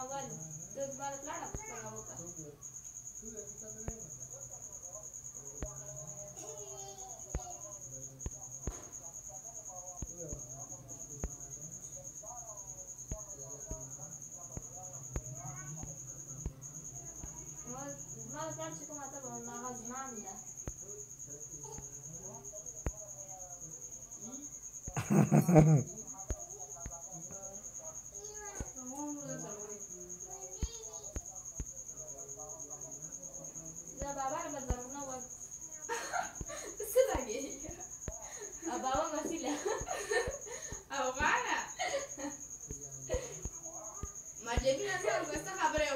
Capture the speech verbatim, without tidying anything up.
والي تقدر تطلع لك تطلع بكره ما كانش كما تبع المغاز ما عمله لا بابا انا بدر منور سلاقي بابا مسيله او غانا ما جبنا صار بس خبره